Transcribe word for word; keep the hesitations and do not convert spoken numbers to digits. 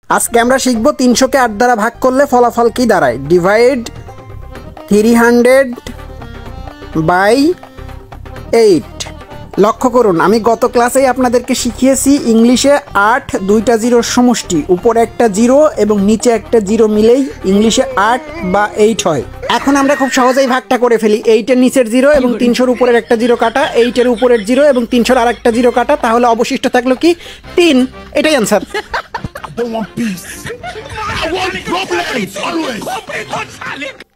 আজকে আমরা শিখব তিনশোকে আট দ্বারা ভাগ করলে ফলাফল কি দাঁড়ায়। Divide three hundred by eight. লক্ষ্য করুন, আমি গত ক্লাসেই আপনাদেরকে শিখিয়েছি ইংলিশে আট দুইটা জিরোর সমষ্টি, উপরে একটা জিরো এবং নিচে একটা জিরো মিলেই ইংলিশে আট বা এইট হয়। এখন আমরা খুব সহজেই ভাগটা করে ফেলি। এইটের নিচের জিরো এবং তিনশোর উপরের একটা জিরো কাটা, এইটের উপরের জিরো এবং তিনশোর আর একটা জিরো কাটা, তাহলে অবশিষ্ট থাকলো কি তিন। এটাই অ্যান্সার।